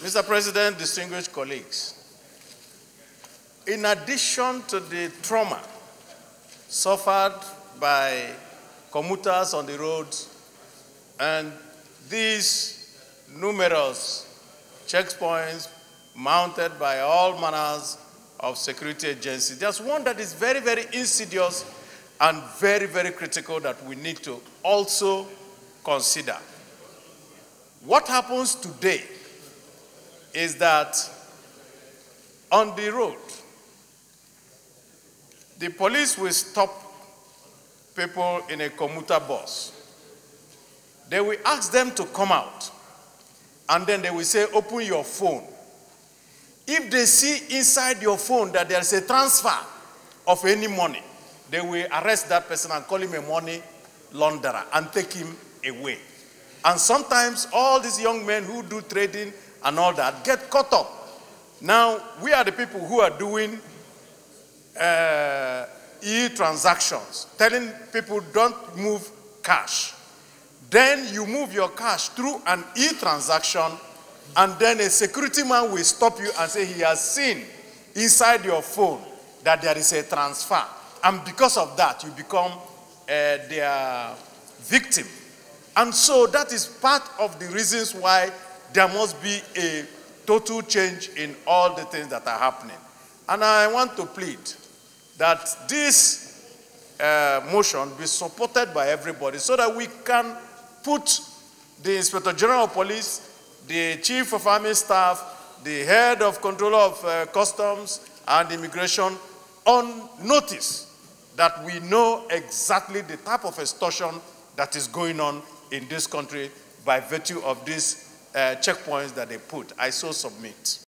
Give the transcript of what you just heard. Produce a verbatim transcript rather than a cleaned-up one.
Mister President, distinguished colleagues, in addition to the trauma suffered by commuters on the roads and these numerous checkpoints mounted by all manners of security agencies, there's one that is very, very insidious and very, very critical that we need to also consider. What happens today is that on the road, the police will stop people in a commuter bus. They will ask them to come out, and then they will say, open your phone. If they see inside your phone that there's a transfer of any money, they will arrest that person and call him a money launderer and take him away. And sometimes all these young men who do trading and all that get caught up. Now, we are the people who are doing uh, e-transactions, telling people don't move cash. Then you move your cash through an e-transaction, and then a security man will stop you and say he has seen inside your phone that there is a transfer. And because of that, you become uh, their victim. And so that is part of the reasons why there must be a total change in all the things that are happening. And I want to plead that this uh, motion be supported by everybody so that we can put the Inspector General of Police, the Chief of Army Staff, the Head of Control of uh, Customs and Immigration on notice that we know exactly the type of extortion that is going on in this country by virtue of these uh, checkpoints that they put. I so submit.